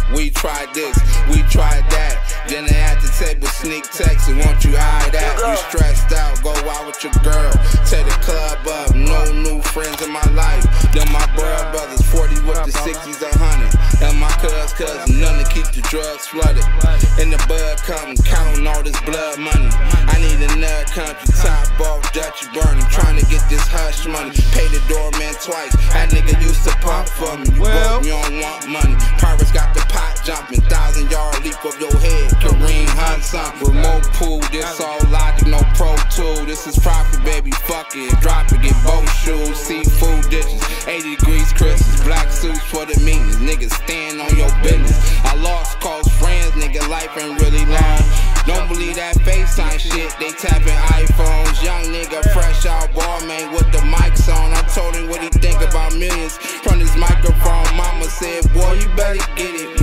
We tried this, we tried that. Then they at the table sneak text and want you high that. You stressed out, go out with your girl, tear the club up, no new friends in my life. Then my brothers, 40 with the 60s, 100. And my cousin, none to keep the drugs flooded. And the bud come, counting all this blood money. I need another country, top off, Dutchy burning, trying to get this hush money. Pay the doorman twice, that nigga used to pump for me. You broke, you don't want money. Pirates got the pot jumping, 1,000-yard leap of your head. Kareem Hunt something. Remote pool, this all logic, no pro tool. This is profit, baby, fuck it. Drop it, get both shoes, seafood dishes, 80 degrees Christmas, black suits for the meetings. Niggas stand on your business. I lost close friends, nigga, life ain't really long. Don't believe that FaceTime shit, they tapping iPhones. Young nigga, fresh out, ball man with the mics on. I told him what he think about millions from this microphone. Mama said, boy, you better get it.